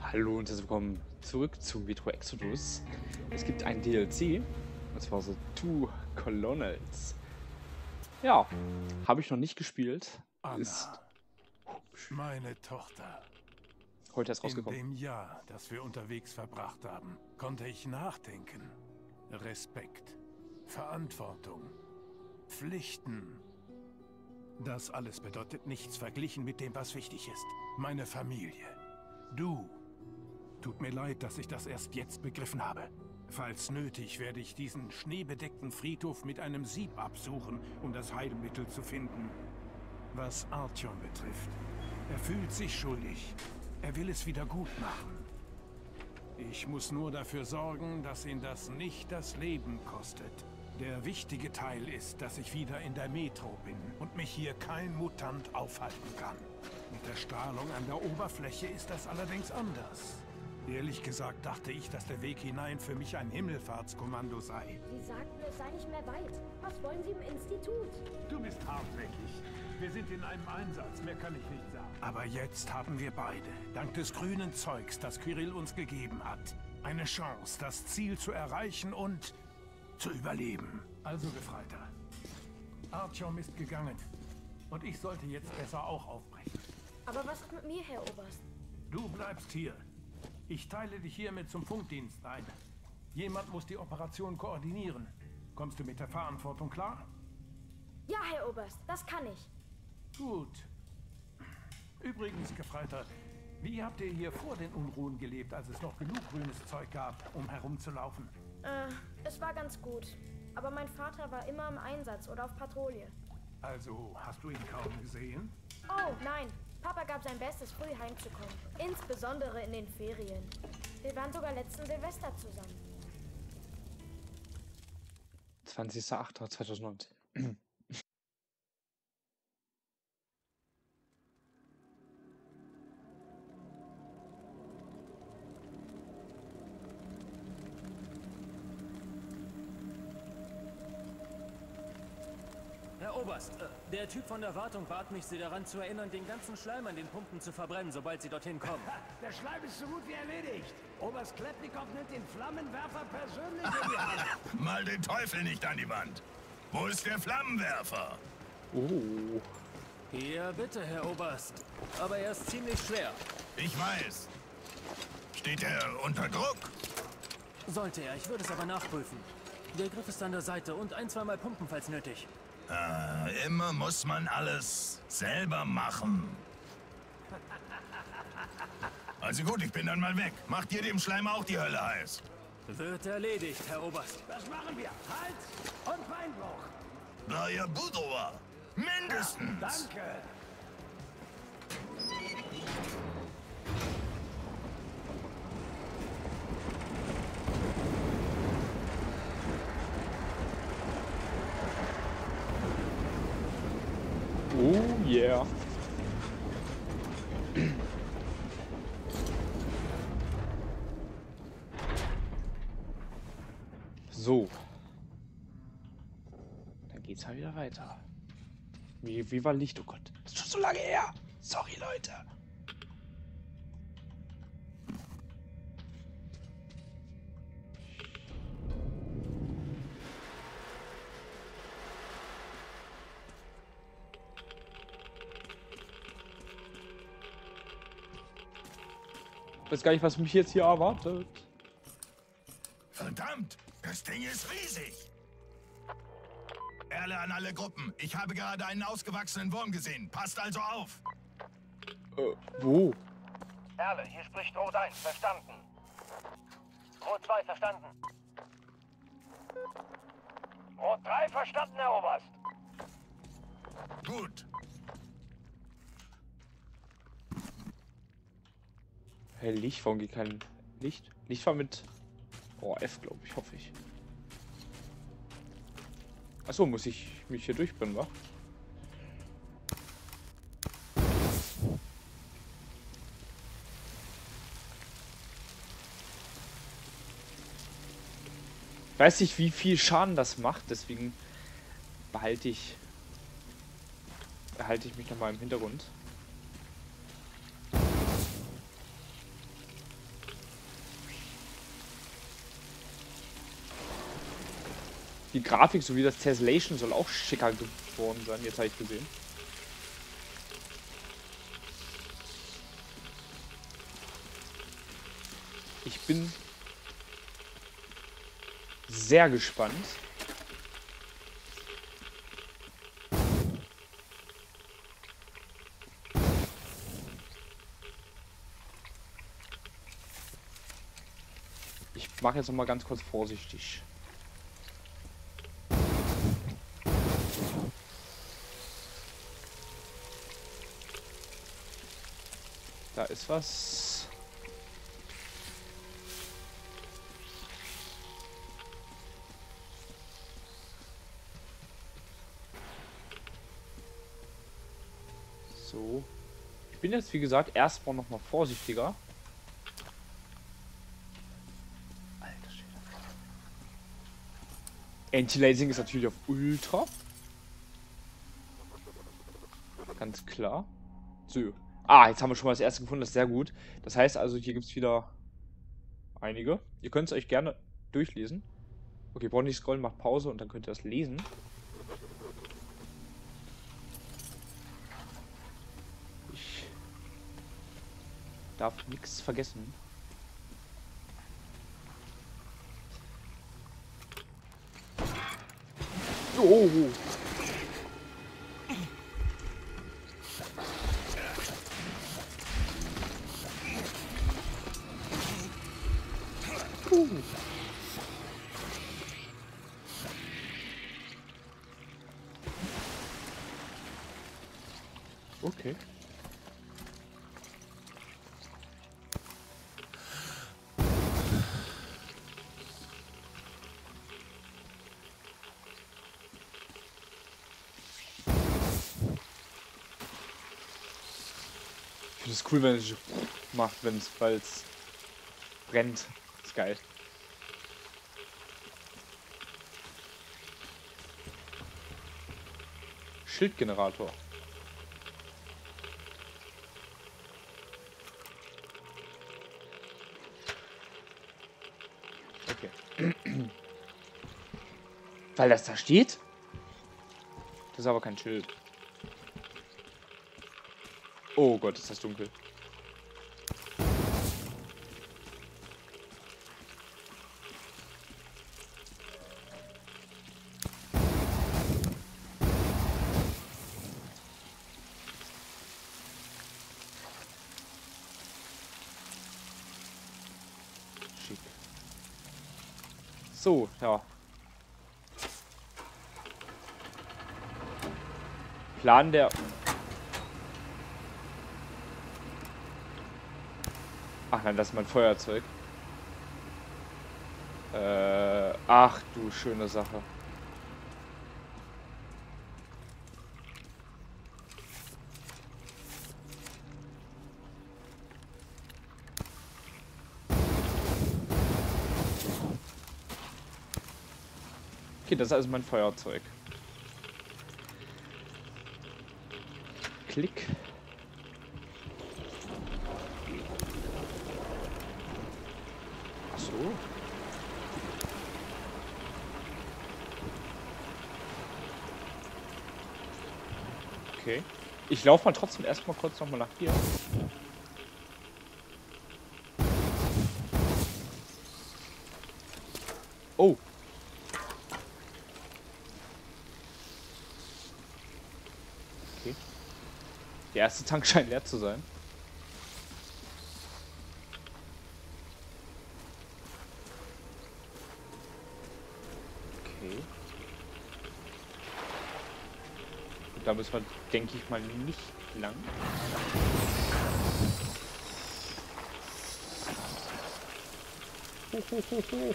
Hallo und herzlich willkommen zurück zu Metro Exodus. Es gibt ein DLC, und zwar so Two Colonels. Ja, habe ich noch nicht gespielt. Ist Anna, meine Tochter. heute erst In rausgekommen. dem Jahr, das wir unterwegs verbracht haben, konnte ich nachdenken. Respekt, Verantwortung, Pflichten. Das alles bedeutet nichts verglichen mit dem, was wichtig ist. Meine Familie. Du. Tut mir leid, dass ich das erst jetzt begriffen habe. Falls nötig, werde ich diesen schneebedeckten Friedhof mit einem Sieb absuchen, um das Heilmittel zu finden. Was Artyom betrifft, er fühlt sich schuldig. Er will es wieder gut machen. Ich muss nur dafür sorgen, dass ihn das nicht das Leben kostet. Der wichtige Teil ist, dass ich wieder in der Metro bin und mich hier kein Mutant aufhalten kann. Mit der Strahlung an der Oberfläche ist das allerdings anders. Ehrlich gesagt dachte ich, dass der Weg hinein für mich ein Himmelfahrtskommando sei. Sie sagten, es sei nicht mehr weit. Was wollen Sie im Institut? Du bist hartnäckig. Wir sind in einem Einsatz, mehr kann ich nicht sagen. Aber jetzt haben wir beide, dank des grünen Zeugs, das Kyrill uns gegeben hat, eine Chance, das Ziel zu erreichen und zu überleben. Also, Gefreiter. Artyom ist gegangen. Und ich sollte jetzt besser auch aufbrechen. Aber was ist mit mir, Herr Oberst? Du bleibst hier. Ich teile dich hiermit zum Funkdienst ein. Jemand muss die Operation koordinieren. Kommst du mit der Verantwortung klar? Ja, Herr Oberst, das kann ich. Gut. Übrigens, Gefreiter, wie habt ihr hier vor den Unruhen gelebt, als es noch genug grünes Zeug gab, um herumzulaufen? Es war ganz gut. Aber mein Vater war immer im Einsatz oder auf Patrouille. Also, hast du ihn kaum gesehen? Oh, nein. Papa gab sein Bestes, früh heimzukommen. Insbesondere in den Ferien. Wir waren sogar letzten Silvester zusammen. 20.08.2019. Herr Oberst, der Typ von der Wartung bat mich, Sie daran zu erinnern, den ganzen Schleim an den Pumpen zu verbrennen, sobald Sie dorthin kommen. Der Schleim ist so gut wie erledigt. Oberst Klepnikow nimmt den Flammenwerfer persönlich in die Hand. Mal den Teufel nicht an die Wand. Wo ist der Flammenwerfer? Oh, Hier, bitte, Herr Oberst. Aber er ist ziemlich schwer. Ich weiß. Steht er unter Druck? Sollte er, ich würde es aber nachprüfen. Der Griff ist an der Seite und ein-, zweimal pumpen, falls nötig. Immer muss man alles selber machen. Also gut, ich bin dann mal weg. Macht ihr dem Schleim auch die Hölle heiß? Wird erledigt, Herr Oberst. Das machen wir. Hals und Beinbruch. Baja Budova. Mindestens. Danke. oh yeah. So. Dann geht's halt wieder weiter. Wie war Licht? Oh Gott. Das ist schon so lange her. Sorry, Leute. Ich weiß gar nicht, was mich jetzt hier erwartet. Verdammt, das Ding ist riesig. Erle an alle Gruppen. Ich habe gerade einen ausgewachsenen Wurm gesehen. Passt also auf. Wo? Erle, hier spricht Rot 1. Verstanden. Rot 2, verstanden. Rot 3, verstanden, Herr Oberst. Gut. Hey, Licht, warum geht kein Licht? Licht war mit F, glaube ich, hoffe ich. Achso, muss ich mich hier durchbrennen, wa? Ich weiß nicht, wie viel Schaden das macht, deswegen behalte ich mich nochmal im Hintergrund. Die Grafik sowie das Tessellation soll auch schicker geworden sein, jetzt habe ich gesehen. Ich bin sehr gespannt. Ich mache jetzt noch mal ganz kurz vorsichtig. Da ist was. So. Ich bin jetzt, wie gesagt, erstmal noch mal vorsichtiger. Alter Schwede. Anti-Lasing ist natürlich auf Ultra. Ganz klar. So. Ah, jetzt haben wir schon mal das erste gefunden, das ist sehr gut. Das heißt also, hier gibt es wieder einige. Ihr könnt es euch gerne durchlesen. Okay, braucht nicht scrollen, macht Pause und dann könnt ihr das lesen. Ich darf nichts vergessen. Oh. Okay. Ich finde es cool, wenn es macht, weil es brennt. Ist geil. Schildgenerator. Okay. Weil das da steht? Das ist aber kein Schild. Oh Gott, ist das dunkel. Schick. So, ja. Plan der... Ach nein, das ist mein Feuerzeug. Ach du schöne Sache. Okay, das ist also mein Feuerzeug. Klick. Ach so. Okay. Ich laufe mal trotzdem erstmal kurz nochmal nach hier. Oh. Okay. Der erste Tank scheint leer zu sein. Okay. Und da müssen wir, denke ich mal, nicht lang. Ho, ho, ho, ho.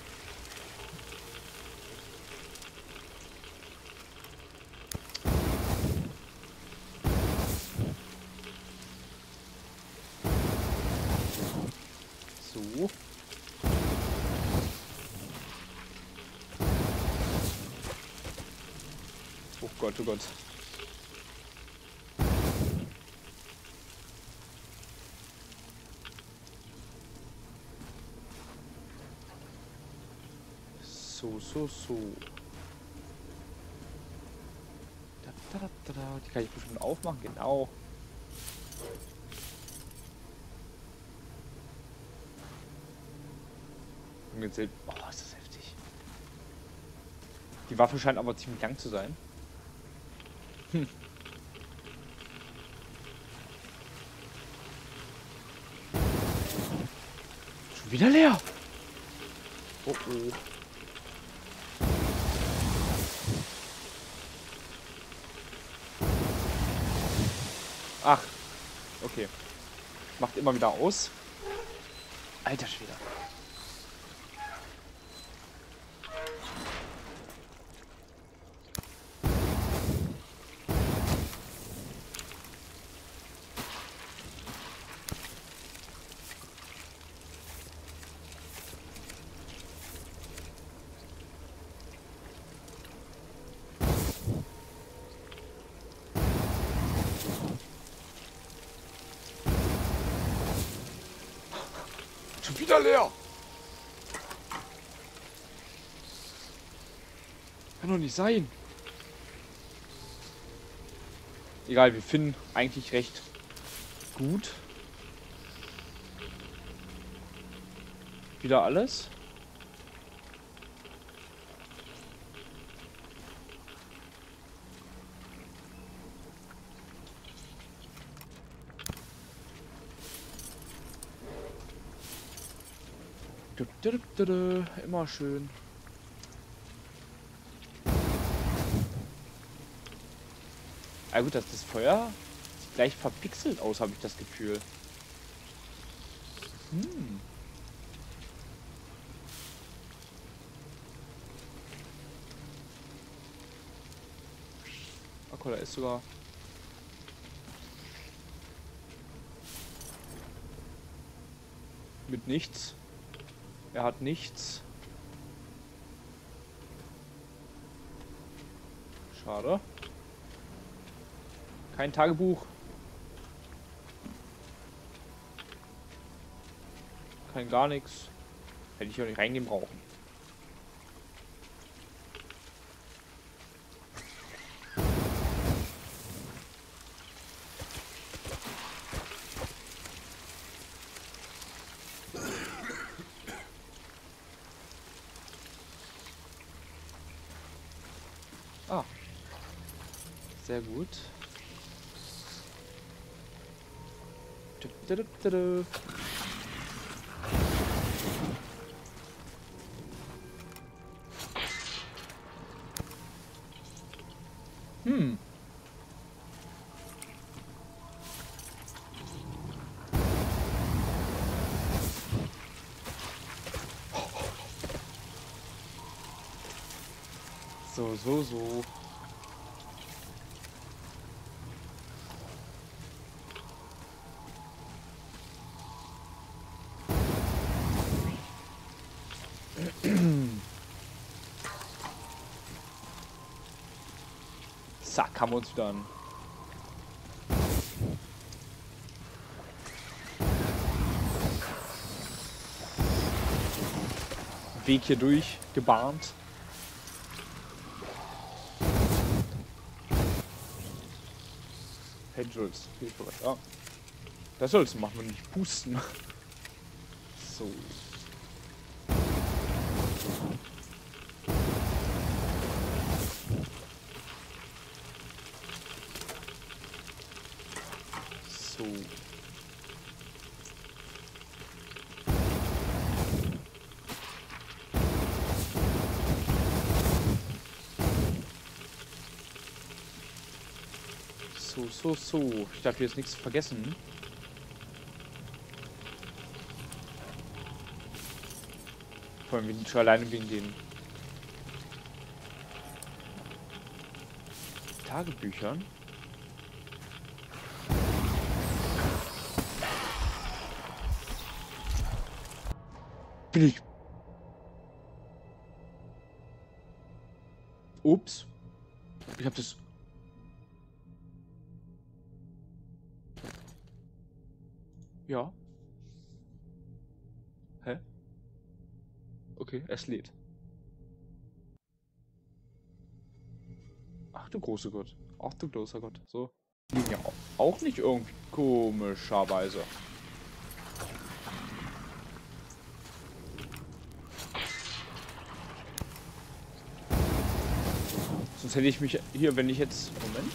So. Oh Gott, oh Gott. So. Die kann ich bestimmt aufmachen, genau. Und jetzt sehen, oh, ist das heftig. Die Waffe scheint aber ziemlich lang zu sein. Hm. Schon wieder leer. Oh oh. Ach, okay. Macht immer wieder aus. Alter Schwede. Schon wieder leer. Kann doch nicht sein. Egal, wir finden eigentlich recht gut. Wieder alles. Immer schön. Ah gut, das Feuer sieht gleich verpixelt aus, habe ich das Gefühl. Hm. Ach, da ist sogar... mit nichts. Er hat nichts. Schade. Kein Tagebuch. Kein gar nichts. Hätte ich auch nicht reingehen brauchen. Ah. Sehr gut. Hm. So. Zack, haben wir uns wieder einen Weg hier durch gebahnt. Hey Jules, Hilfe, ja. Das sollst du machen, wenn nicht pusten. So. So. So. Ich darf hier jetzt nichts vergessen. Vor allem schon alleine wegen den Tagebüchern. Bin ich. Ups. Ich hab das. Ja. Hä? Okay, es lädt. Ach du große Gott. Ach du großer Gott. So. Liegen ja auch nicht irgendwie komischerweise. Sonst hätte ich mich hier, wenn ich jetzt... Moment.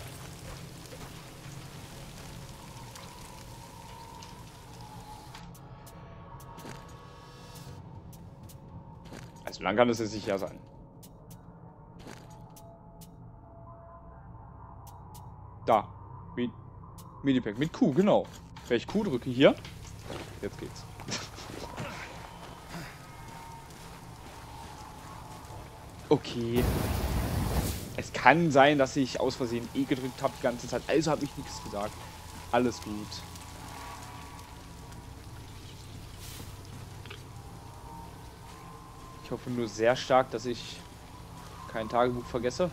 Also lang kann es jetzt sicher sein. Da. Medipack mit Q, genau. Wenn ich Q drücke hier. Jetzt geht's. Okay. Es kann sein, dass ich aus Versehen E gedrückt habe die ganze Zeit. Also habe ich nichts gesagt. Alles gut. Ich hoffe nur sehr stark, dass ich kein Tagebuch vergesse.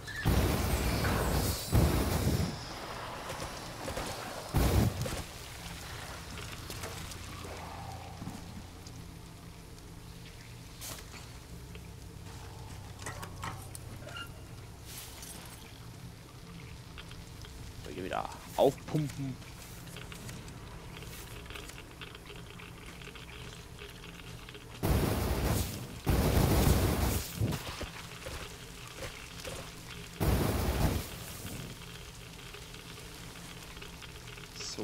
So, hier wieder aufpumpen. So.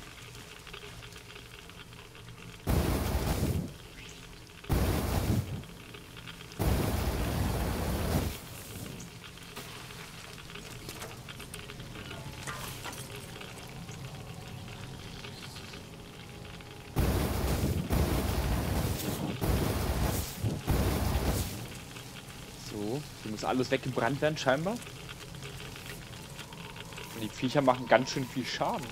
So, hier muss alles weggebrannt werden, scheinbar. Und die Viecher machen ganz schön viel Schaden.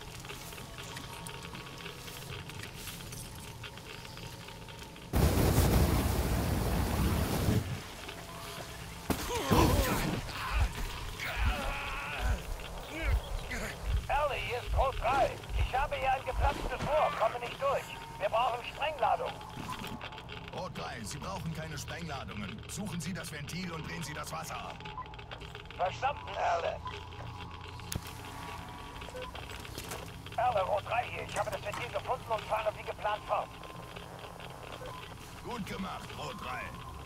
Ellie, hier ist Rot 3. Ich habe hier ein geplatztes Rohr. Komme nicht durch. Wir brauchen Sprengladung. Rot 3, Sie brauchen keine Sprengladungen. Suchen Sie das Ventil und drehen Sie das Wasser ab. Verstanden, Erle. Erle, Rot 3 hier. Ich habe das Ventil gefunden und fahre wie geplant fort. Gut gemacht, Rot 3.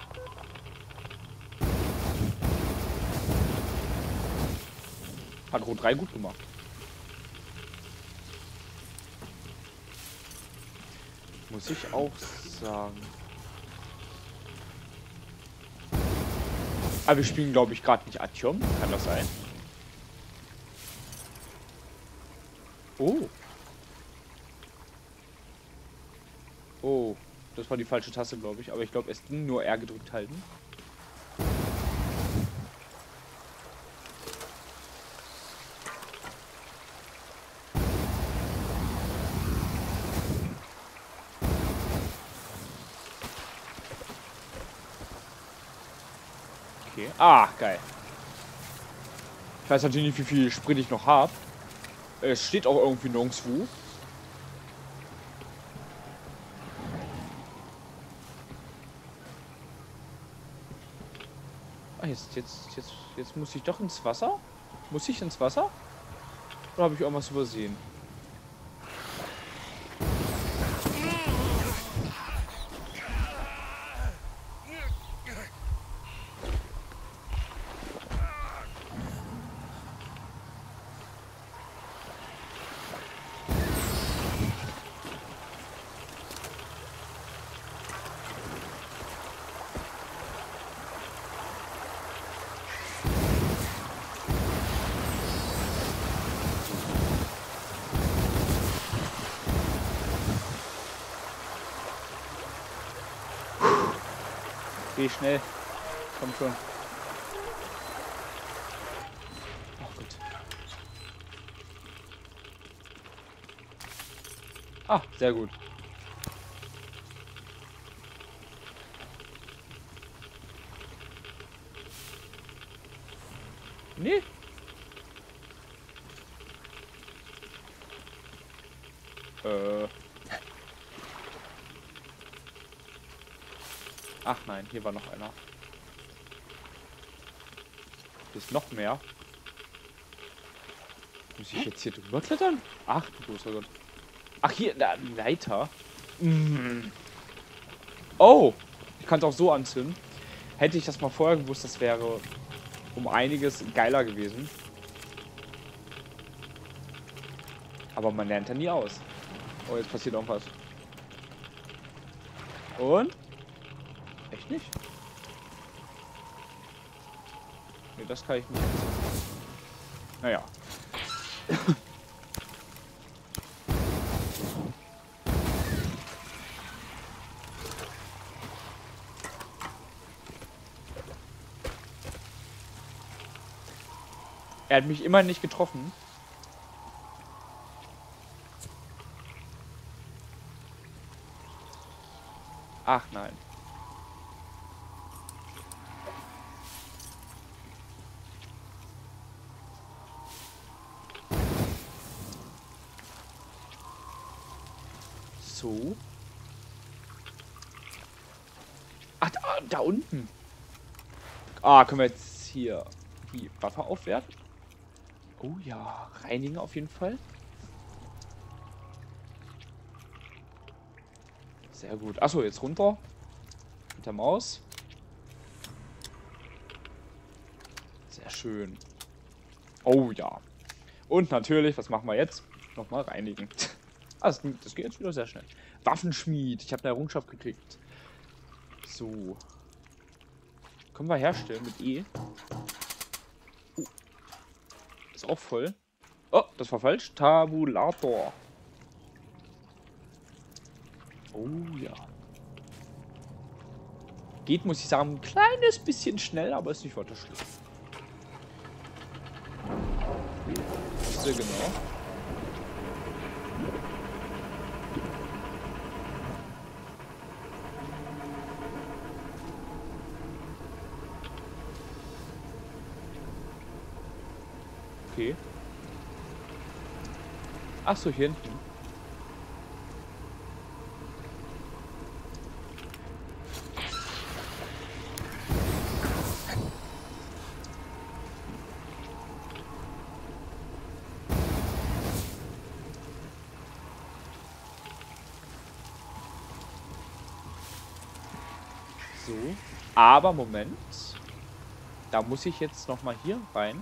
Hat Rot 3 gut gemacht. Muss ich auch sagen. Aber wir spielen, glaube ich, gerade nicht Artyom. Kann das sein? Oh. Oh. Das war die falsche Taste, glaube ich. Aber ich glaube, es ging nur R gedrückt halten. Okay. Ah, geil. Ich weiß natürlich nicht, wie viel Sprit ich noch habe. Es steht auch irgendwie nirgendwo. Ah, jetzt muss ich doch ins Wasser? Muss ich ins Wasser? Oder habe ich irgendwas übersehen? Geh schnell. Komm schon. Ach Gott. Ah, sehr gut. Nee. Ach nein, hier war noch einer. Hier ist noch mehr. Muss ich jetzt hier drüber klettern? Ach, du großer Gott. Ach, hier, da, die Leiter. Oh, ich kann es auch so anzünden. Hätte ich das mal vorher gewusst, das wäre um einiges geiler gewesen. Aber man lernt ja nie aus. Oh, jetzt passiert auch was. Und? Echt nicht? Nee, das kann ich nicht. Naja. Er hat mich immer nicht getroffen. Ach nein. So. Ach, da unten. Ah, können wir jetzt hier die Waffe aufwerten? Oh ja, reinigen auf jeden Fall. Sehr gut. Achso, jetzt runter. Mit der Maus. Sehr schön. Oh ja. Und natürlich, was machen wir jetzt? Nochmal reinigen. Das geht jetzt wieder sehr schnell. Waffenschmied. Ich habe eine Errungenschaft gekriegt. So. Können wir herstellen mit E. Ist auch voll. Oh, das war falsch. Tabulator. Oh ja. Geht, muss ich sagen, ein kleines bisschen schnell, aber ist nicht weiter schlimm. Sehr genau. Okay. Ach so, hier hinten. So. Aber Moment. Da muss ich jetzt noch mal hier rein.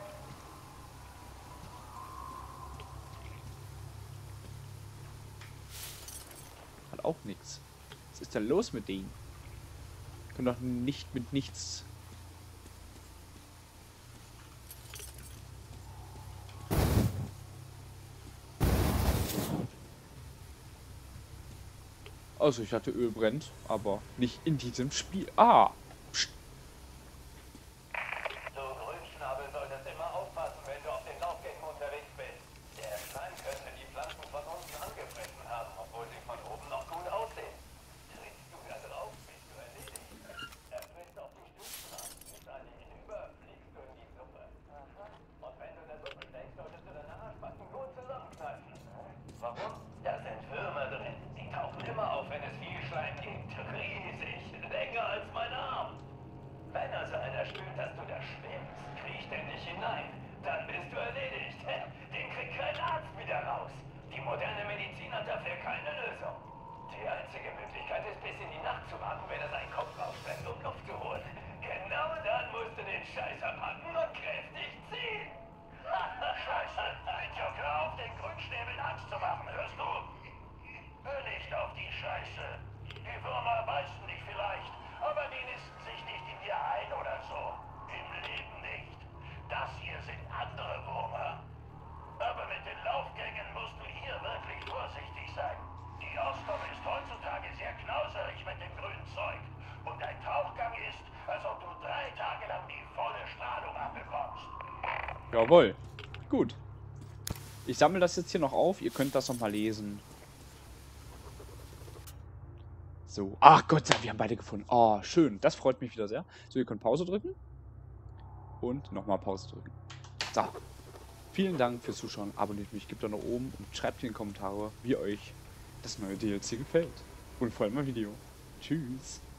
Auch nichts. Was ist denn los mit denen? Können doch nicht mit nichts. Also ich hatte Öl brennt, aber nicht in diesem Spiel. Ah! Psst. Du Grünschnabel solltest immer aufpassen, wenn du auf den Laufgängen unterwegs bist. Der Schleim könnte die Pflanzen von unten angefressen haben, obwohl sie von oben noch gut aussehen. Trittst du da drauf, bist du erledigt. Er frisst auf die Stufen ab, ist an dich hinüber, fliegst du in die Suppe. Und wenn du in der Suppe steckst, solltest du deine Arschbacken gut zusammenkneifen. Warum? Da sind Würmer drin. Die tauchen immer auf, wenn es viel Schleim gibt. Riesig, länger als mein Arm. Wenn also einer spürt, dass du da schwimmst, kriecht er dich hinein. Dann bist du erledigt. Den kriegt kein Arzt wieder raus. Die moderne Medizin hat dafür keine Lösung. Die einzige Möglichkeit ist, bis in die Nacht zu warten, wenn er seinen Kopf rausstreckt, um Luft zu holen. Genau dann musst du den Scheißer packen und kräftig ziehen. Scheiße, Idiot, hör auf, den Grünschnäbeln Angst zu machen, hörst du? Hör nicht auf die Scheiße. Die Würmer beißen dich vielleicht, aber die nisten sich nicht in dir ein oder so. Im Leben nicht. Das hier sind andere Würmer. Aber mit den Laufgängen musst du hier wirklich vorsichtig sein. Die Ostern ist heutzutage sehr knauserig mit dem grünen Zeug. Und ein Tauchgang ist, als ob du 3 Tage lang die volle Strahlung abbekommst. Jawohl. Gut. Ich sammle das jetzt hier noch auf. Ihr könnt das noch mal lesen. So. Ach Gott sei Dank, wir haben beide gefunden. Oh, schön. Das freut mich wieder sehr. So, ihr könnt Pause drücken. Und nochmal Pause drücken. So. Vielen Dank fürs Zuschauen. Abonniert mich, gebt da nach oben und schreibt in die Kommentare, wie euch das neue DLC gefällt. Und vor allem mein Video. Tschüss.